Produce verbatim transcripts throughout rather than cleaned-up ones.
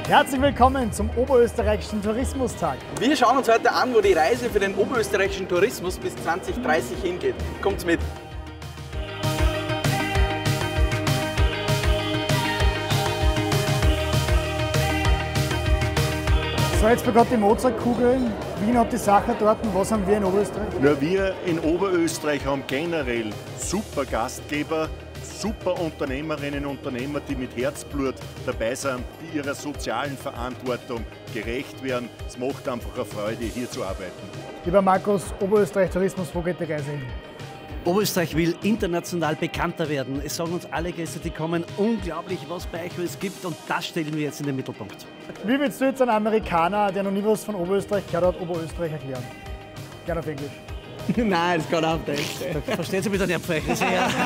Herzlich willkommen zum Oberösterreichischen Tourismustag. Wir schauen uns heute an, wo die Reise für den oberösterreichischen Tourismus bis zwanzig dreißig hingeht. Kommt's mit! So, jetzt bekommt die Mozartkugel. Wien hat die Sache dort. Was haben wir in Oberösterreich? Ja, wir in Oberösterreich haben generell super Gastgeber, super Unternehmerinnen und Unternehmer, die mit Herzblut dabei sind, die ihrer sozialen Verantwortung gerecht werden. Es macht einfach eine Freude, hier zu arbeiten. Lieber Markus, Oberösterreich Tourismus, wo geht die Reise hin? Oberösterreich will international bekannter werden. Es sagen uns alle Gäste, die kommen, unglaublich, was bei euch alles gibt, und das stellen wir jetzt in den Mittelpunkt. Wie willst du jetzt einen Amerikaner, der noch nie was von Oberösterreich gehört hat, Oberösterreich erklären? Gerne auf Englisch. Nein, das geht auf Deutsch. Verstehen Sie mich dann nicht, Frech?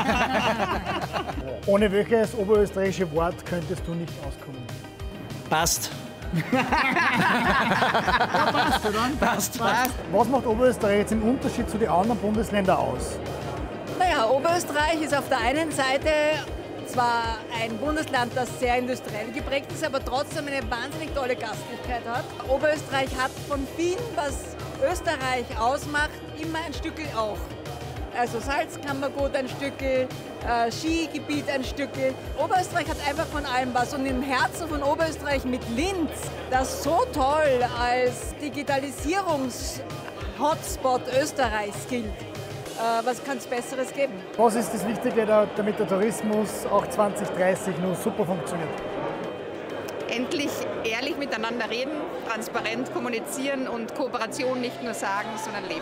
Ohne welches oberösterreichische Wort könntest du nicht auskommen? Passt. Ja, passt, oder? Passt, passt. Was macht Oberösterreich jetzt im Unterschied zu den anderen Bundesländern aus? Naja, Oberösterreich ist auf der einen Seite zwar ein Bundesland, das sehr industriell geprägt ist, aber trotzdem eine wahnsinnig tolle Gastlichkeit hat. Oberösterreich hat von vielen, was Österreich ausmacht, immer ein Stückel auch. Also Salzkammergut ein Stückel, äh, Skigebiet ein Stückel. Oberösterreich hat einfach von allem was. Und im Herzen von Oberösterreich mit Linz, das so toll als Digitalisierungs-Hotspot Österreichs gilt. Äh, was kann es Besseres geben? Was ist das Wichtige, damit der Tourismus auch zwanzig dreißig nur super funktioniert? Endlich ehrlich miteinander reden, transparent kommunizieren und Kooperation nicht nur sagen, sondern leben.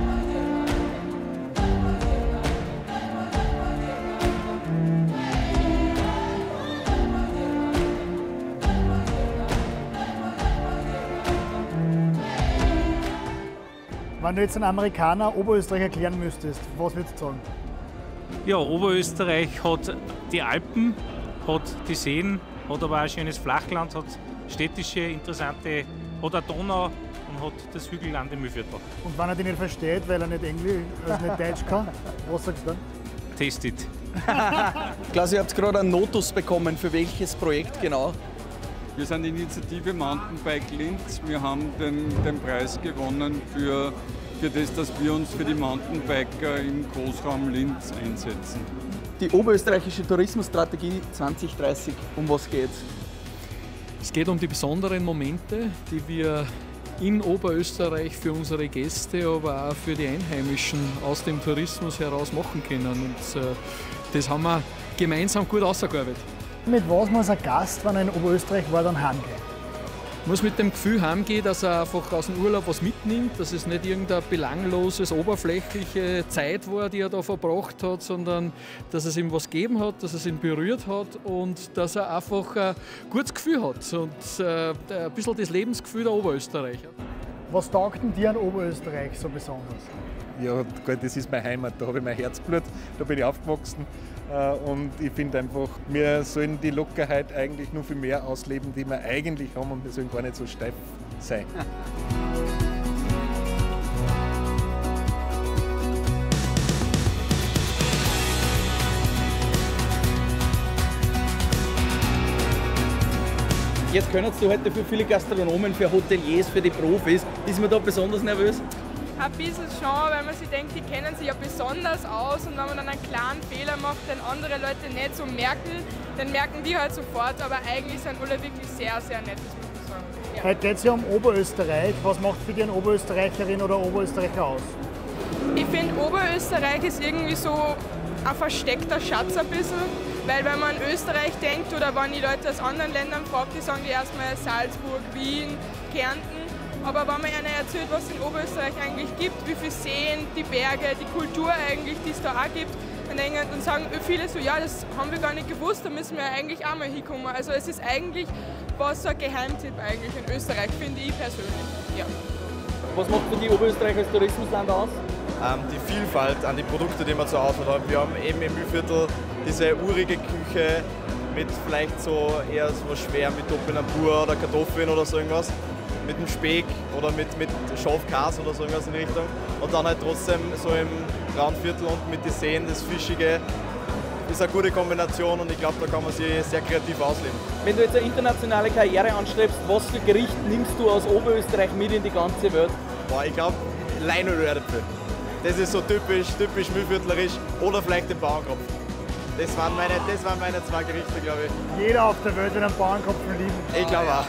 Wenn du jetzt einen Amerikaner Oberösterreich erklären müsstest, was würdest du sagen? Ja, Oberösterreich hat die Alpen, hat die Seen, hat aber auch ein schönes Flachland, hat städtische, interessante, hat eine Donau und hat das Hügelland im Mühlviertel. Und wenn er dich nicht versteht, weil er nicht Englisch, also nicht Deutsch kann, was sagst du dann? Test it. Klaus, ihr habt gerade einen Notus bekommen. Für welches Projekt genau? Wir sind die Initiative Mountainbike Linz. Wir haben den, den Preis gewonnen für, für das, dass wir uns für die Mountainbiker im Großraum Linz einsetzen. Die oberösterreichische Tourismusstrategie zwanzig dreißig, um was geht's? Es geht um die besonderen Momente, die wir in Oberösterreich für unsere Gäste, aber auch für die Einheimischen aus dem Tourismus heraus machen können. Und äh, das haben wir gemeinsam gut ausgearbeitet. Mit was muss ein Gast, wenn er in Oberösterreich war, dann heimgehen? Muss mit dem Gefühl heimgehen, dass er einfach aus dem Urlaub was mitnimmt, dass es nicht irgendeine belangloses, oberflächliche Zeit war, die er da verbracht hat, sondern dass es ihm was gegeben hat, dass es ihn berührt hat und dass er einfach ein gutes Gefühl hat und äh, ein bisschen das Lebensgefühl der Oberösterreicher. Was taugt denn dir an Oberösterreich so besonders? Ja, gut, das ist meine Heimat, da habe ich mein Herzblut, da bin ich aufgewachsen. Und ich finde einfach, wir sollen die Lockerheit eigentlich nur viel mehr ausleben, die wir eigentlich haben, und wir sollen gar nicht so steif sein. Jetzt können Sie heute für viele Gastronomen, für Hoteliers, für die Profis. Ist man da besonders nervös? Ein bisschen schon, weil man sich denkt, die kennen sich ja besonders aus, und wenn man dann einen kleinen Fehler macht, den andere Leute nicht so merken, dann merken die halt sofort, aber eigentlich sind alle wirklich sehr, sehr nett, das muss ich sagen. Ja. Heute geht es ja um Oberösterreich. Was macht für dich eine Oberösterreicherin oder Oberösterreicher aus? Ich finde, Oberösterreich ist irgendwie so ein versteckter Schatz ein bisschen, weil wenn man an Österreich denkt oder wenn die Leute aus anderen Ländern fragt, die sagen die erstmal Salzburg, Wien, Kärnten. Aber wenn man ihnen erzählt, was es in Oberösterreich eigentlich gibt, wie viele Seen, die Berge, die Kultur eigentlich, die es da auch gibt, dann, denken, dann sagen viele so, ja, das haben wir gar nicht gewusst, da müssen wir eigentlich auch mal hinkommen. Also es ist eigentlich was so ein Geheimtipp eigentlich in Österreich, finde ich persönlich. Ja. Was macht für die Oberösterreich als Tourismusland aus? Ähm, die Vielfalt an die Produkte, die wir zu Hause haben. Wir haben eben im Mühlviertel diese urige Küche mit vielleicht so eher so schwer mit Topinambur oder Kartoffeln oder so irgendwas. Mit dem Speck oder mit, mit Schafkäse oder so irgendwas in die Richtung. Und dann halt trotzdem so im Braunviertel und mit den Seen das Fischige, ist eine gute Kombination und ich glaube, da kann man sich sehr kreativ ausleben. Wenn du jetzt eine internationale Karriere anstrebst, was für Gericht nimmst du aus Oberösterreich mit in die ganze Welt? Boah, ich glaube, Leinölerdäpfel. Das ist so typisch, typisch mühlviertlerisch. Oder vielleicht den Bauernkopf. Das waren meine, das waren meine zwei Gerichte, glaube ich. Jeder auf der Welt wird einen Bauernkopf lieben. Ich glaube auch.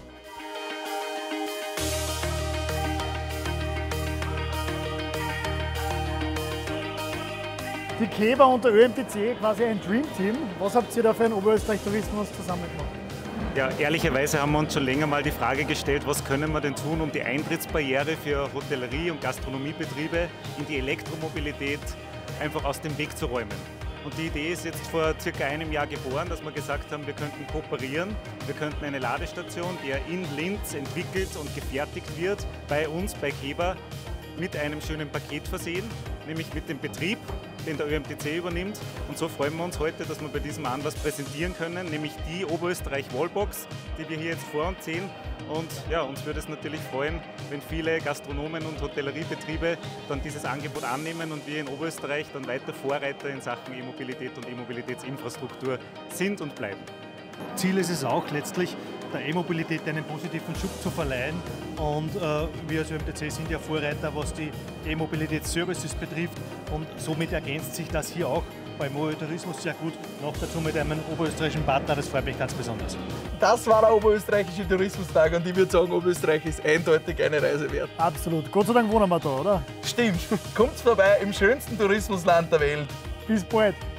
Die Keber und der Ö M T C, quasi ein Dreamteam. Was habt ihr da für einen Oberösterreich-Tourismus zusammen gemacht? Ja, ehrlicherweise haben wir uns schon länger mal die Frage gestellt, was können wir denn tun, um die Eintrittsbarriere für Hotellerie- und Gastronomiebetriebe in die Elektromobilität einfach aus dem Weg zu räumen. Und die Idee ist jetzt vor circa einem Jahr geboren, dass wir gesagt haben, wir könnten kooperieren. Wir könnten eine Ladestation, die in Linz entwickelt und gefertigt wird, bei uns, bei Keber, mit einem schönen Paket versehen, nämlich mit dem Betrieb, den der Ö M T C übernimmt. Und so freuen wir uns heute, dass wir bei diesem Anlass präsentieren können, nämlich die Oberösterreich Wallbox, die wir hier jetzt vor uns sehen. Und ja, uns würde es natürlich freuen, wenn viele Gastronomen und Hotelleriebetriebe dann dieses Angebot annehmen und wir in Oberösterreich dann weiter Vorreiter in Sachen E-Mobilität und E-Mobilitätsinfrastruktur sind und bleiben. Ziel ist es auch letztlich, der E-Mobilität einen positiven Schub zu verleihen. Und äh, wir als Ö M T C sind ja Vorreiter, was die E-Mobilitätsservices betrifft. Und somit ergänzt sich das hier auch beim O Ö Tourismus sehr gut. Noch dazu mit einem oberösterreichischen Partner, das freut mich ganz besonders. Das war der Oberösterreichische Tourismustag und ich würde sagen, Oberösterreich ist eindeutig eine Reise wert. Absolut. Gott sei Dank wohnen wir da, oder? Stimmt. Kommt vorbei im schönsten Tourismusland der Welt. Bis bald.